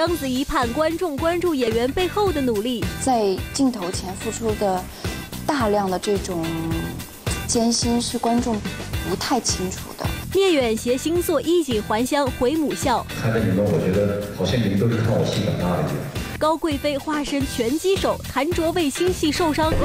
章子怡盼观众关注演员背后的努力， 在镜头前付出的大量的这种艰辛是观众不太清楚的。 聂远携星座衣锦还乡回母校， 看着你们，我觉得好像你们都是看我戏长大的一样。 高贵妃化身拳击手，谭卓为新戏受伤。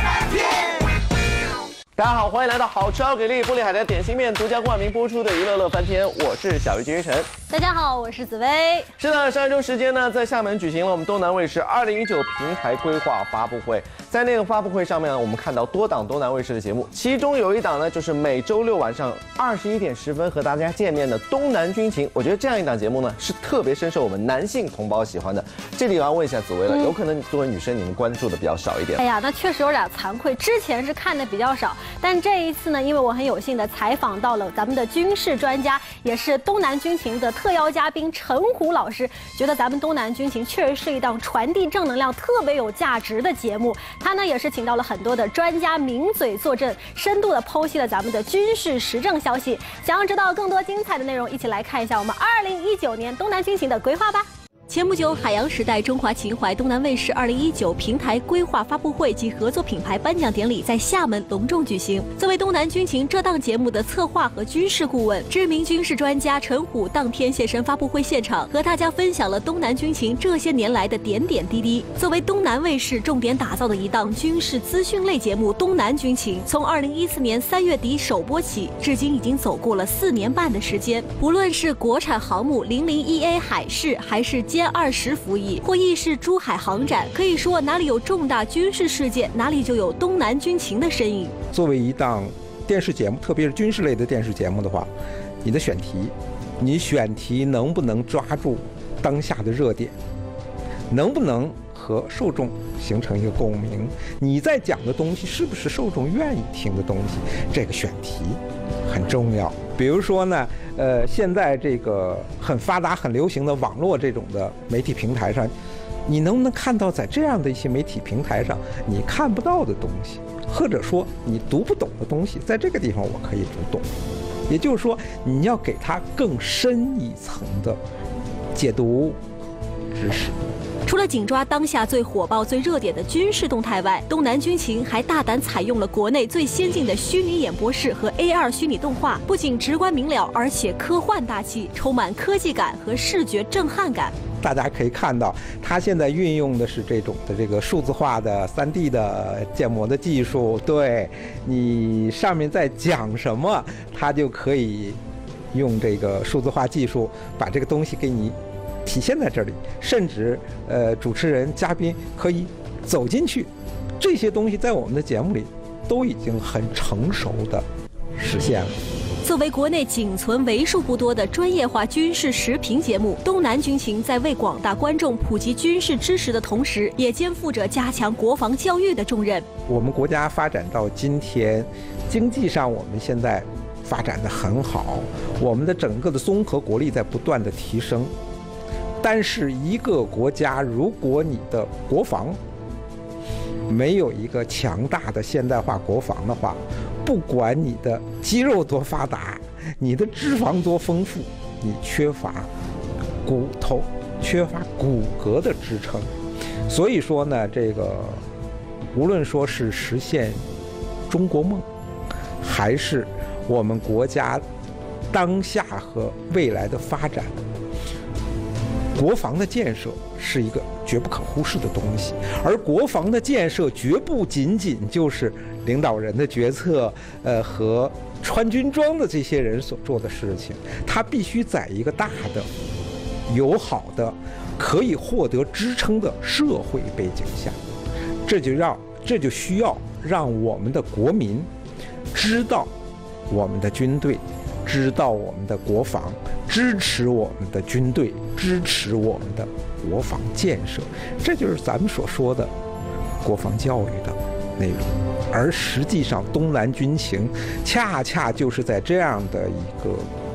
大家好，欢迎来到好吃好给力玻璃海苔点心面独家冠名播出的娱乐乐翻天，我是小鱼金晨。 大家好，我是紫薇。 是的，上一周时间呢，在厦门举行了我们东南卫视2019平台规划发布会。在那个发布会上面呢，我们看到多档东南卫视的节目，其中有一档呢，就是每周六晚上21点10分和大家见面的《东南军情》。我觉得这样一档节目呢，是特别深受我们男性同胞喜欢的。这里我要问一下紫薇了，有可能作为女生你们关注的比较少一点。 哎呀，那确实有点惭愧，之前是看的比较少，但这一次呢，因为我很有幸的采访到了咱们的军事专家，也是东南军情的特邀嘉宾陈虎老师，觉得咱们东南军情确实是一档传递正能量、特别有价值的节目。他呢也是请到了很多的专家名嘴坐镇，深度的剖析了咱们的军事时政消息。想要知道更多精彩的内容，一起来看一下我们2019年东南军情的规划吧。 前不久，海洋时代中华情怀东南卫视2019平台规划发布会及合作品牌颁奖典礼在厦门隆重举行。作为东南军情这档节目的策划和军事顾问，知名军事专家陈虎当天现身发布会现场，和大家分享了东南军情这些年来的点点滴滴。作为东南卫视重点打造的一档军事资讯类节目《东南军情》，从2014年3月底首播起，至今已经走过了4年半的时间。不论是国产航母001A海事，还是歼20服役，或亦是珠海航展，可以说哪里有重大军事事件，哪里就有东南军情的身影。 作为一档电视节目，特别是军事类的电视节目的话，你的选题能不能抓住当下的热点，能不能和受众形成一个共鸣，你在讲的东西是不是受众愿意听的东西，这个选题很重要。比如说呢，现在这个很发达、很流行的网络这种的媒体平台上，你能不能看到在这样的一些媒体平台上你看不到的东西，或者说你读不懂的东西，在这个地方我可以读懂。也就是说，你要给它更深一层的解读知识。 除了紧抓当下最火爆、最热点的军事动态外，东南军情还大胆采用了国内最先进的虚拟演播室和 AR 虚拟动画，不仅直观明了，而且科幻大气，充满科技感和视觉震撼感。 大家可以看到，它现在运用的是这种的这个数字化的3D 的建模的技术，对你上面在讲什么，它就可以用这个数字化技术把这个东西给你体现在这里，甚至主持人、嘉宾可以走进去，这些东西在我们的节目里都已经很成熟的实现了。 作为国内仅存为数不多的专业化军事时评节目，东南军情在为广大观众普及军事知识的同时，也肩负着加强国防教育的重任。 我们国家发展到今天，经济上我们现在发展得很好，我们的整个的综合国力在不断的提升。但是一个国家，如果你的国防没有一个强大的现代化国防的话，不管你的肌肉多发达，你的脂肪多丰富，你缺乏骨头、缺乏骨骼的支撑。所以说呢，这个无论说是实现中国梦，还是我们国家当下和未来的发展，国防的建设是一个绝不可忽视的东西，而国防的建设绝不仅仅就是领导人的决策，和穿军装的这些人所做的事情，它必须在一个大的、友好的、可以获得支撑的社会背景下，这就需要让我们的国民知道我们的军队，知道我们的国防，支持我们的军队，支持我们的国防建设，这就是咱们所说的国防教育的内容。而实际上，东南军情恰恰就是在这样的一个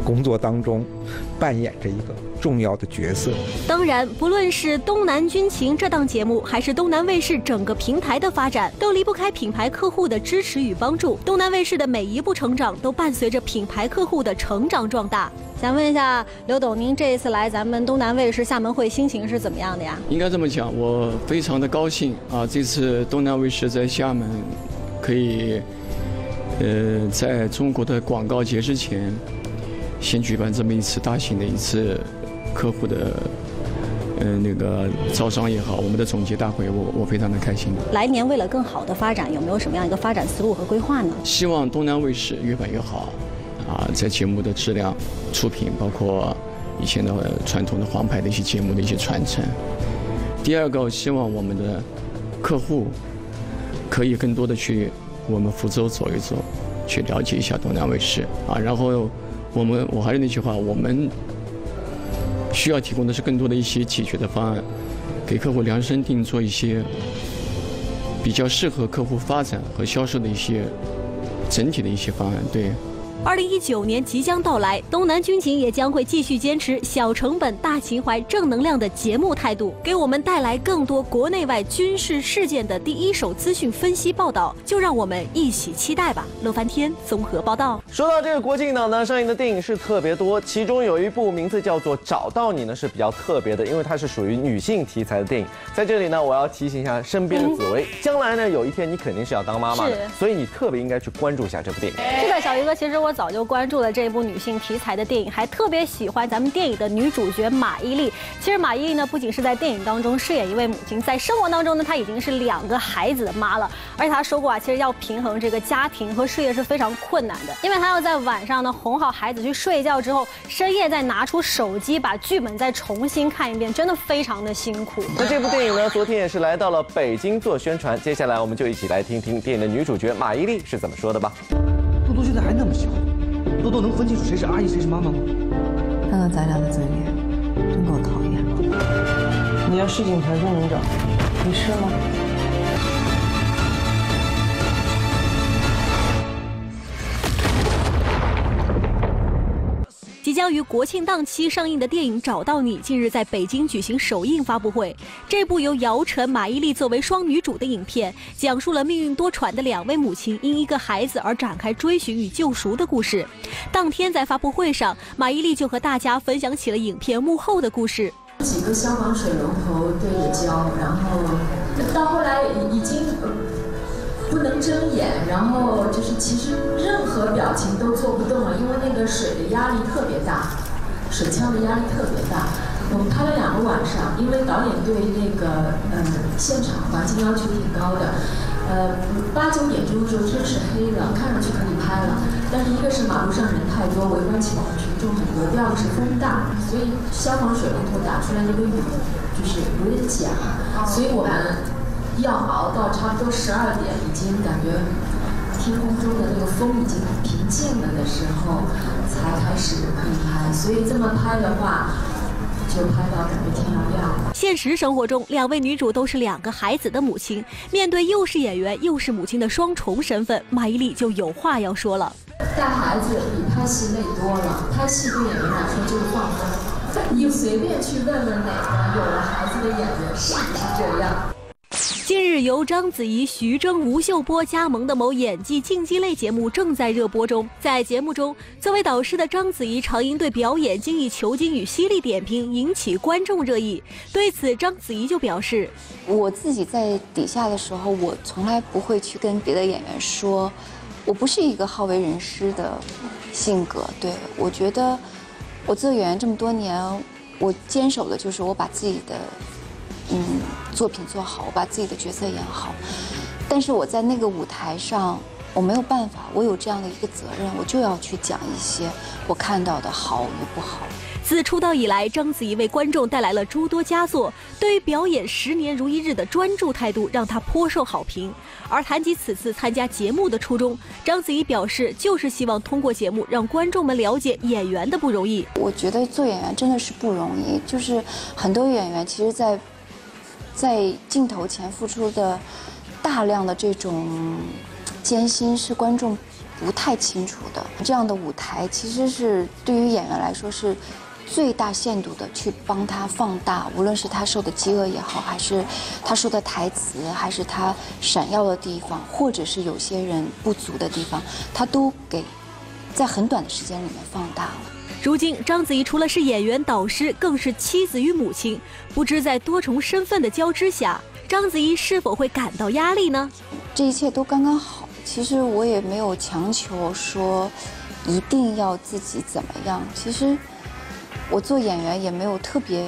工作当中扮演着一个重要的角色。 当然，不论是东南军情这档节目，还是东南卫视整个平台的发展，都离不开品牌客户的支持与帮助。东南卫视的每一步成长，都伴随着品牌客户的成长壮大。想问一下刘董，您这一次来咱们东南卫视厦门会，心情是怎么样的呀？ 应该这么讲，我非常的高兴啊！这次东南卫视在厦门可以，在中国的广告节之前，先举办这么一次大型的一次客户的那个招商也好，我们的总结大会，我非常的开心。 来年为了更好的发展，有没有什么样一个发展思路和规划呢？ 希望东南卫视越办越好，啊，在节目的质量、出品，包括以前的传统的黄牌的一些节目的一些传承。第二个，希望我们的客户可以更多的去我们福州走一走，去了解一下东南卫视啊。然后我还是那句话，我们需要提供的是更多的一些解决的方案，给客户量身定做一些比较适合客户发展和销售的一些整体的一些方案。对。 2019年即将到来，东南军情也将会继续坚持小成本、大情怀、正能量的节目态度，给我们带来更多国内外军事事件的第一手资讯分析报道。就让我们一起期待吧。乐翻天综合报道。 说到这个国庆档呢，上映的电影是特别多，其中有一部名字叫做《找到你》呢是比较特别的，因为它是属于女性题材的电影。在这里呢，我要提醒一下身边的紫薇，将来呢有一天你肯定是要当妈妈的，所以你特别应该去关注一下这部电影。 是的，小鱼哥，其实我早就关注了这部女性题材的电影，还特别喜欢咱们电影的女主角马伊琍。其实马伊琍呢，不仅是在电影当中饰演一位母亲，在生活当中呢，她已经是2个孩子的妈了。而且她说过啊，其实要平衡这个家庭和事业是非常困难的，因为她要在晚上呢哄好孩子去睡觉之后，深夜再拿出手机把剧本再重新看一遍，真的非常的辛苦。 那这部电影呢，昨天也是来到了北京做宣传。接下来我们就一起来听听电影的女主角马伊琍是怎么说的吧。 多多现在还那么小，多多能分清楚谁是阿姨谁是妈妈吗？ 看看咱俩的嘴脸，真够讨厌的。 你要是警察仙人掌， 你是吗？ 即将于国庆档期上映的电影《找到你》近日在北京举行首映发布会。这部由姚晨、马伊琍作为双女主的影片，讲述了命运多舛的2位母亲因一个孩子而展开追寻与救赎的故事。当天在发布会上，马伊琍就和大家分享起了影片幕后的故事。 几个消防水龙头对着浇，然后到后来已经不能睁眼，然后就是其实任何表情都做不动了，因为那个水的压力特别大，水枪的压力特别大。我们拍了2个晚上，因为导演对那个现场环境要求挺高的。8、9点钟的时候天是黑的，看上去可以拍了，但是一个是马路上人太多，围观群众很多；第二个是风大，所以消防水龙头打出来那个雨就是有点假，所以我们要熬到差不多12点，已经感觉天空中的那个风已经很平静了的时候，才开始可以拍。所以这么拍的话，就拍到感觉天要亮了。 现实生活中，2位女主都是2个孩子的母亲，面对又是演员又是母亲的双重身份，马伊琍就有话要说了。 带孩子比拍戏累多了，拍戏对演员来说就是放风。你随便去问问哪个有了孩子的演员是不是这样？ 近日，由章子怡、徐峥、吴秀波加盟的某演技竞技类节目正在热播中。在节目中，作为导师的章子怡常因对表演精益求精与犀利点评引起观众热议。对此，章子怡就表示：“ 我自己在底下的时候，我从来不会去跟别的演员说，我不是一个好为人师的性格。对，我觉得我做演员这么多年，我坚守的就是我把自己的作品做好，我把自己的角色演好。但是我在那个舞台上，我没有办法，我有这样的一个责任，我就要去讲一些我看到的好与不好。” 自出道以来，章子怡为观众带来了诸多佳作，对于表演10年如一日的专注态度让她颇受好评。而谈及此次参加节目的初衷，章子怡表示就是希望通过节目让观众们了解演员的不容易。 我觉得做演员真的是不容易，就是很多演员其实在镜头前付出的大量的这种艰辛是观众不太清楚的。这样的舞台其实是对于演员来说是最大限度的去帮他放大，无论是他受的饥饿也好，还是他说的台词，还是他闪耀的地方，或者是有些人不足的地方，他都给在很短的时间里面放大了。 如今，章子怡除了是演员、导师，更是妻子与母亲。不知在多重身份的交织下，章子怡是否会感到压力呢？ 这一切都刚刚好。其实我也没有强求说一定要自己怎么样。其实我做演员也没有特别，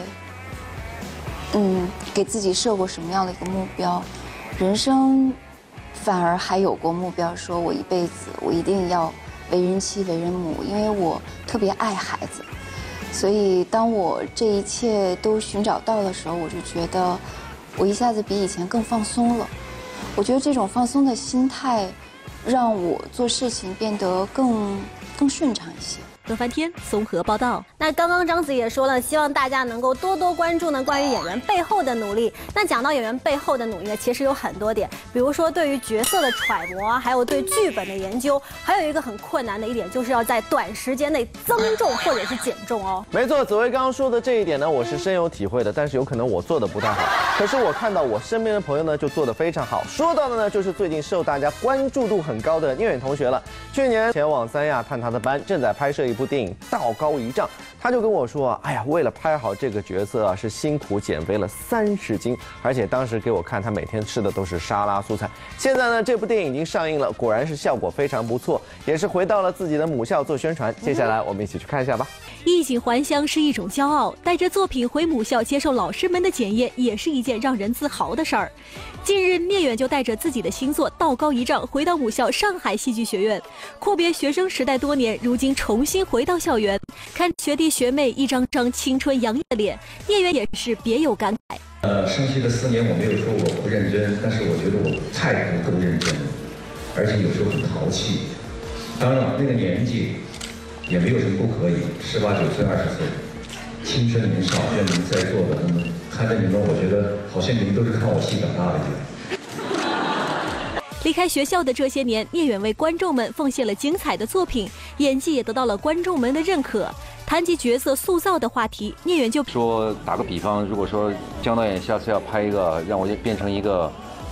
给自己设过什么样的一个目标。人生反而还有过目标，说我一辈子我一定要为人妻、为人母，因为我特别爱孩子。所以当我这一切都寻找到的时候，我就觉得我一下子比以前更放松了。我觉得这种放松的心态，让我做事情变得更顺畅一些。 乐翻天综合报道。 那刚刚章子也说了，希望大家能够多多关注呢关于演员背后的努力。那讲到演员背后的努力呢，其实有很多点，比如说对于角色的揣摩啊，还有对剧本的研究，还有一个很困难的一点，就是要在短时间内增重或者是减重哦。 没错，紫薇刚刚说的这一点呢，我是深有体会的，但是有可能我做的不太好。可是我看到我身边的朋友呢，就做得非常好。说到的呢，就是最近受大家关注度很高的聂远同学了。去年前往三亚探他的班，正在拍摄一部电影《道高一丈》，他就跟我说，哎呀，为了拍好这个角色啊，是辛苦减肥了30斤，而且当时给我看他每天吃的都是沙拉蔬菜。现在呢，这部电影已经上映了，果然是效果非常不错，也是回到了自己的母校做宣传。接下来我们一起去看一下吧。 衣锦还乡是一种骄傲，带着作品回母校接受老师们的检验，也是一件让人自豪的事儿。近日，聂远就带着自己的新作《道高一丈》回到母校上海戏剧学院，阔别学生时代多年，如今重新回到校园，看学弟学妹一张张青春洋溢的脸，聂远也是别有感慨。 升旗的4年，我没有说我不认真，但是我觉得我太不够认真了，而且有时候很淘气。当然了，那个年纪也没有什么不可以，18、19岁、20岁，青春年少，愿你在座的看着你们，我觉得好像你们都是看我戏长大的一样。 离开学校的这些年，聂远为观众们奉献了精彩的作品，演技也得到了观众们的认可。谈及角色塑造的话题，聂远就说，打个比方，如果说姜导演下次要拍一个让我变成一个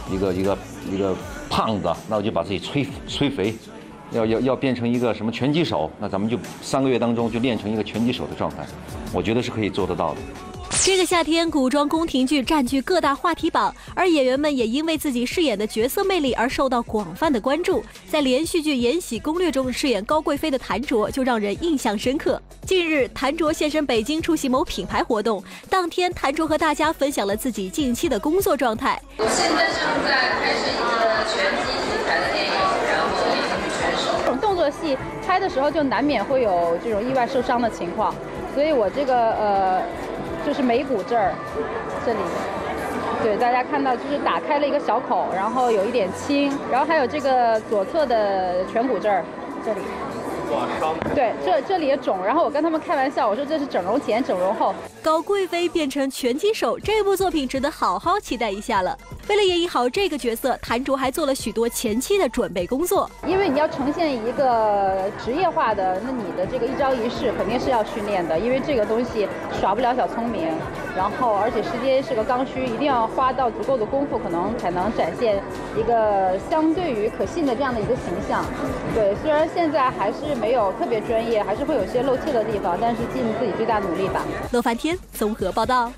胖子，那我就把自己吹肥。要变成一个什么拳击手，那咱们就3个月当中就练成一个拳击手的状态，我觉得是可以做得到的。 这个夏天，古装宫廷剧占据各大话题榜，而演员们也因为自己饰演的角色魅力而受到广泛的关注。在连续剧《延禧攻略》中饰演高贵妃的谭卓就让人印象深刻。近日，谭卓现身北京出席某品牌活动，当天谭卓和大家分享了自己近期的工作状态。 我现在正在拍摄一个拳击题材的电影，然后演一个拳手。这种动作戏拍的时候就难免会有这种意外受伤的情况，所以我这个就是眉骨这儿，这里，对，大家看到就是打开了一个小口，然后有一点青，然后还有这个左侧的颧骨这儿，这里，对，这里也肿，然后我跟他们开玩笑，我说这是整容前整容后。 高贵妃变成拳击手，这部作品值得好好期待一下了。为了演绎好这个角色，谭卓还做了许多前期的准备工作。 因为你要呈现一个职业化的，那你的这个一招一式肯定是要训练的，因为这个东西耍不了小聪明，然后而且时间是个刚需，一定要花到足够的功夫，可能才能展现一个相对于可信的这样的一个形象。对，虽然现在还是没有特别专业，还是会有些露怯的地方，但是尽自己最大努力吧。 乐翻天综合报道。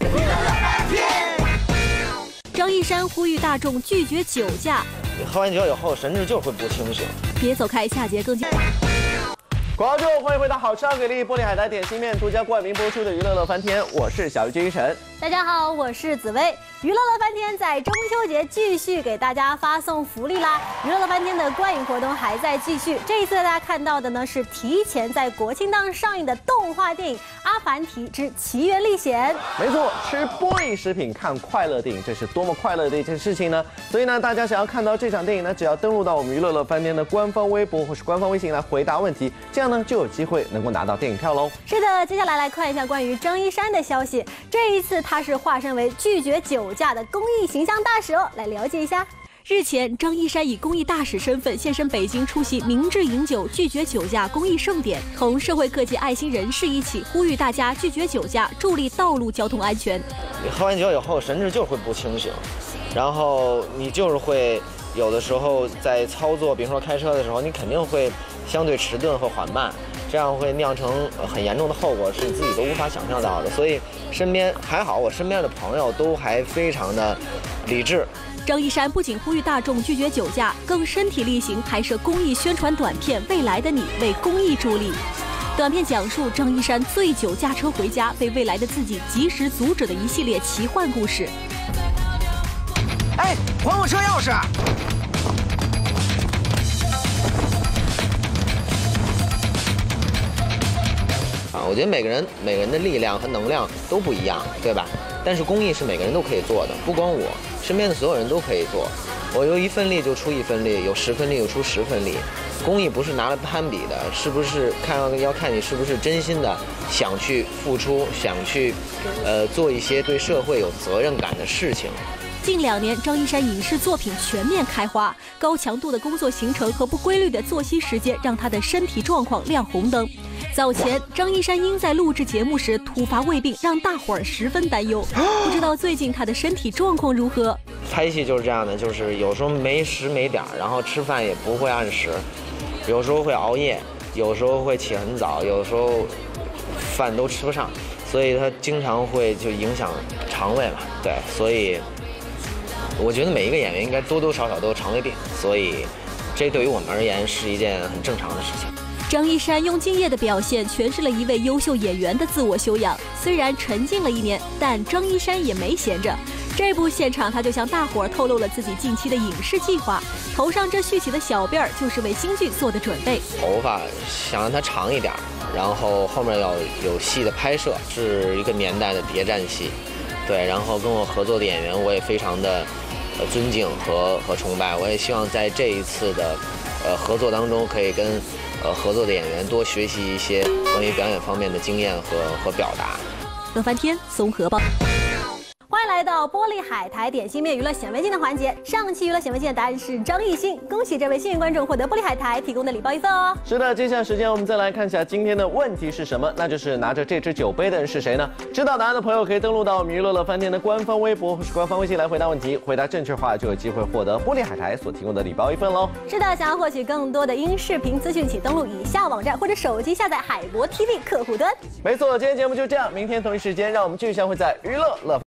张一山呼吁大众拒绝酒驾。 喝完酒以后神智就会不清醒。 别走开，下节更精彩。 广告之后，欢迎回到好吃好给力玻璃海苔点心面独家冠名播出的娱乐乐翻天，我是小鱼君晨。 大家好，我是紫薇。娱乐乐翻天在中秋节继续给大家发送福利啦！娱乐乐翻天的观影活动还在继续。这一次大家看到的呢是提前在国庆档上映的动画电影《阿凡提之奇缘历险》。 没错，吃玻璃食品看快乐电影，这是多么快乐的一件事情呢？所以呢，大家想要看到这场电影呢，只要登录到我们娱乐乐翻天的官方微博或是官方微信来回答问题，这样呢就有机会能够拿到电影票喽。 是的，接下来看一下关于张一山的消息。这一次他是化身为拒绝酒驾的公益形象大使哦，来了解一下。 日前，张一山以公益大使身份现身北京，出席明智饮酒拒绝酒驾公益盛典，同社会各界爱心人士一起呼吁大家拒绝酒驾，助力道路交通安全。 你喝完酒以后，神志就会不清醒，然后你就是会有的时候在操作，比如说开车的时候，你肯定会相对迟钝和缓慢，这样会酿成很严重的后果，是你自己都无法想象到的。所以身边还好，我身边的朋友都还非常的理智。 张一山不仅呼吁大众拒绝酒驾，更身体力行拍摄公益宣传短片《未来的你》，为公益助力。短片讲述张一山醉酒驾车回家，被未来的自己及时阻止的一系列奇幻故事。 哎，还我车钥匙！ 我觉得每个人的力量和能量都不一样，对吧？但是公益是每个人都可以做的，不光我，身边的所有人都可以做。我有1份力就出1份力，有10份力就出10份力。公益不是拿来攀比的，是不是要看你是不是真心的想去付出，想去做一些对社会有责任感的事情。 近2年，张一山影视作品全面开花，高强度的工作行程和不规律的作息时间让他的身体状况亮红灯。早前，张一山因在录制节目时突发胃病，让大伙儿十分担忧。不知道最近他的身体状况如何？ 拍戏就是这样的，就是有时候没时没点，然后吃饭也不会按时，有时候会熬夜，有时候会起很早，有时候饭都吃不上，所以他经常会就影响肠胃嘛。对，所以我觉得每一个演员应该多多少少都有肠胃病，所以这对于我们而言是一件很正常的事情。 张一山用敬业的表现诠释了一位优秀演员的自我修养。虽然沉浸了1年，但张一山也没闲着。这部现场，他就向大伙儿透露了自己近期的影视计划。头上这蓄起的小辫儿，就是为新剧做的准备。 头发想让它长一点，然后后面要有戏的拍摄，是一个年代的谍战戏。对，然后跟我合作的演员，我也非常的尊敬和崇拜。我也希望在这一次的合作当中，可以跟合作的演员多学习一些关于表演方面的经验和表达。 乐翻天综合报。 欢迎来到玻璃海苔点心面娱乐显微镜的环节。上期娱乐显微镜的答案是张艺兴，恭喜这位幸运观众获得玻璃海苔提供的礼包1份哦。 是的，接下来时间我们再来看一下今天的问题是什么，那就是拿着这只酒杯的人是谁呢？知道答案的朋友可以登录到我们娱乐乐翻天的官方微博或是官方微信来回答问题，回答正确的话就有机会获得玻璃海苔所提供的礼包1份喽。 是的，想要获取更多的音视频资讯，请登录以下网站或者手机下载海博 TV 客户端。 没错，今天节目就这样，明天同一时间让我们继续相会在娱乐乐。